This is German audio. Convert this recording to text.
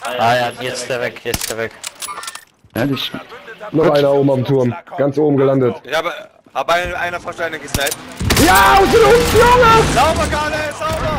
Ah ja, jetzt ist der weg, jetzt ist der weg. Ehrlich? Noch einer oben am Turm. Ganz oben gelandet. Ich habe einer Versteinerung gesniped. Ja, aus den Junge! Sauber, Karle, sauber!